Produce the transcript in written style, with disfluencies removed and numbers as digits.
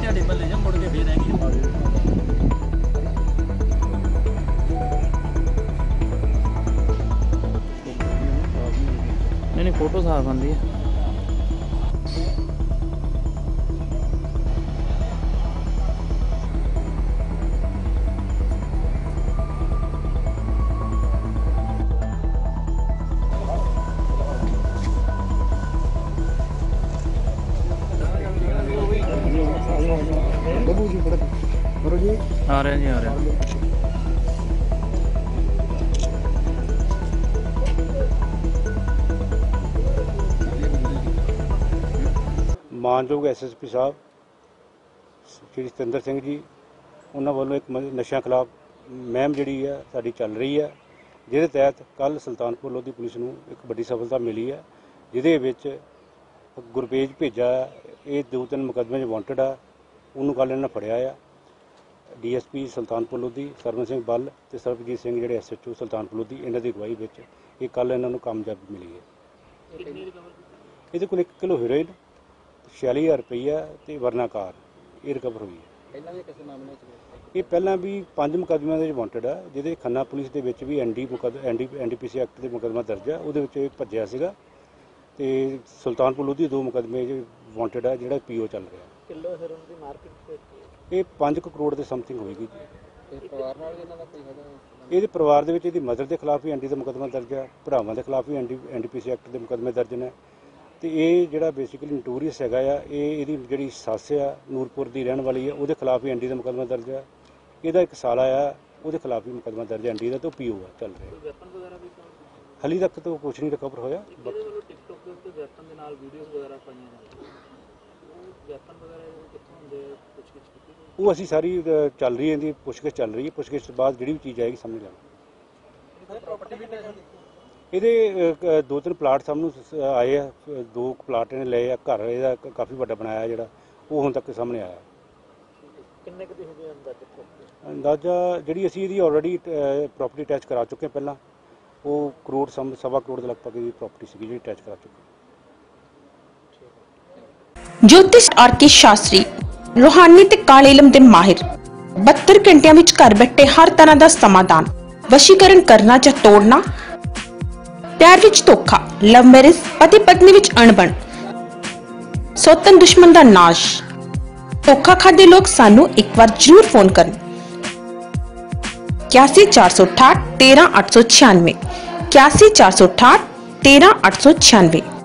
ਤੁਹਾਡੇ ਮੱਲੇ ਜਾਂ ਮੁੜ ਕੇ ਫੇਰ ਰਹਿ ਗਈ। नहीं फोटो साफ आती है। आ रहे हैं जी, आ रहे हैं। मानयोग SSP साहब श्री सतिंदर सिंह जी उन्होंने वालों एक नशा खिलाफ मुहिम जी है साड़ी चल रही है, जिहदे तहत कल सुल्तानपुर लोधी पुलिस नूं एक बड़ी सफलता मिली है, जिहदे विच गुरपेज भेजा ये 2-3 मुकदमे वांटेड है, उन्होंने कल इन्होंने फड़िया है। DSP सुल्तानपुर लोधी सरवन सिंह बल ते सरबजीत सिंह जिहड़े SHO सुल्तानपुर लोधी इन्हां दी अगवाई विच ये कल इन्हां नूं कामयाबी मिली है। इहदे कोल 1 किलो हेरोइन 46,000 रुपया तो वर्नाकार ये रिकवर हुई है। ये पहला भी 5 मुकदमियां दे वांटेड है, जिहदे खन्ना पुलिस दे विच भी NDPC एक्ट दे मुकदमा दर्ज है, उहदे विच भज्जिया सीगा ते सुल्तानपुर लोधी 2 मुकदमे वांटेड है, जिहड़ा PO चल रहा है। किलो हेरोइन दी मार्केट ये 5 करोड़ के समथिंग होएगी जी। ये परिवार दे विच इहदी मदर के खिलाफ भी ND का मुकदमा दर्ज है, भरावां के खिलाफ भी NDPC एक्ट के मुकदमे दर्ज ने। तो ये जोड़ा बेसिकली नटोरीअस है ये जी सस आ नूरपुर की रहने वाली है, वो खिलाफ भी ND का मुकदमा दर्ज है। यदा एक साला आ वो खिलाफ भी मुकदमा दर्ज है ND का, तो PO है चल रहा है। हाली तक तो कुछ नहीं रिकवर होया। वो असी सारी चल रही है, पुछगिछ चल रही है, पुछगिछ के बाद जी भी चीज़ आएगी समझ जाना। ये 2-3 प्लाट सामने आए हैं, 2 प्लाट ने ले घर ये काफ़ी बड़ा बनाया जोड़ा वो हुण तक सामने आया। अंदाजा जी असी ऑलरेडी प्रॉपर्टी अटैच करा चुके हैं, पहला वो करोड़ सवा करोड़ के लगभग प्रॉपर्टी सी जी अटैच करा चुके। ज्योतिष RK शास्त्री रूहानी ते काले इलम दे माहिर 72 घंटिया विच घर बैठे हर तरह का समाधान, वशीकरण करना च तोड़ना, प्यार विच धोखा, लव मैरिज, पति पत्नी विच अणबण, सौतन दुश्मन दा नाश। धोखा खादे लोग सानू एक बार जरूर फोन करन। 81 468 13 896 81 468 13 896।